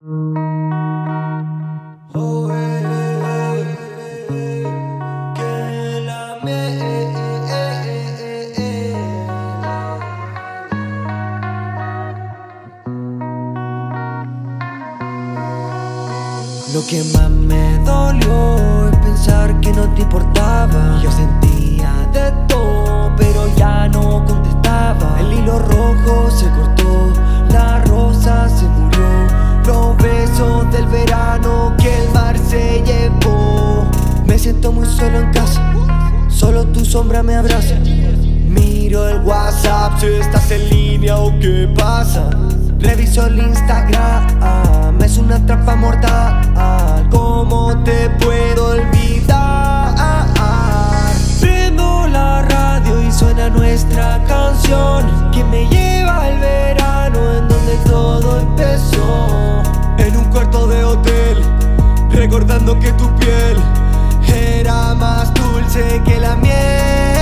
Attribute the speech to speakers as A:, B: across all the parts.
A: Oh, que la Lo que más me dolió es pensar que no te importaba. Yo sentía de todo, pero ya no contestaba. El hilo rojo se cortó, la rosa se murió, los besos del verano que el mar se llevó. Me siento muy solo en casa, solo tu sombra me abraza. Miro el WhatsApp, si estás en línea o qué pasa. Reviso el Instagram, es una trampa mortal. ¿Cómo te puedo olvidar? Prendo la radio y suena nuestra canción, que me lleva al verano en donde todo empezó. En un cuarto de hotel, recordando que tu piel era más dulce que la miel.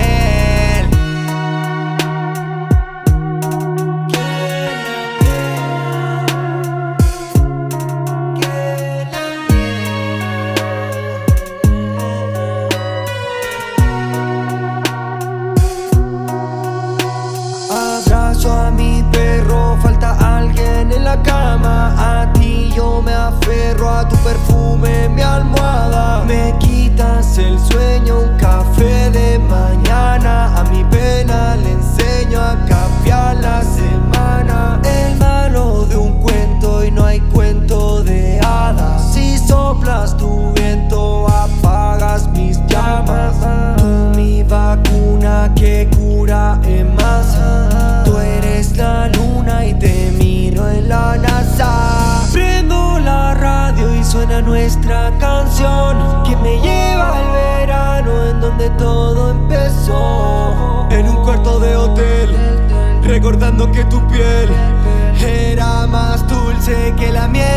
A: Abrazo a mi perro, falta alguien en la cama. A ti yo me aferro, a tu perfume en mi almohada. Me quitas el sueño, un café de mañana. A mi pena le enseño a cambiar la semana. El malo de un cuento y no hay cuento de hadas. Si soplas tu viento apagas mis llamas. Tú mi vacuna que cura en masa. Tú eres la luna y te miro en la NASA. Prendo la radio y suena nuestra canción, que me lleva al verano en donde todo empezó. En un cuarto de hotel, recordando que tu piel era más dulce que la miel.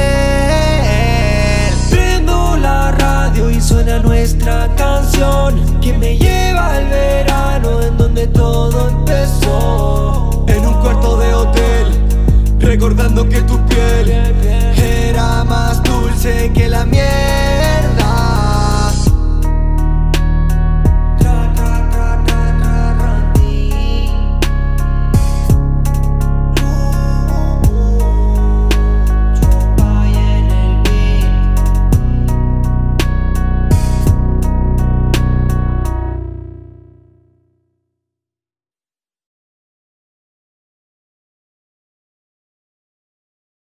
A: Prendo la radio y suena nuestra canción, que me lleva al verano en donde todo empezó. En un cuarto de hotel, recordando que tu piel era más dulce que la miel.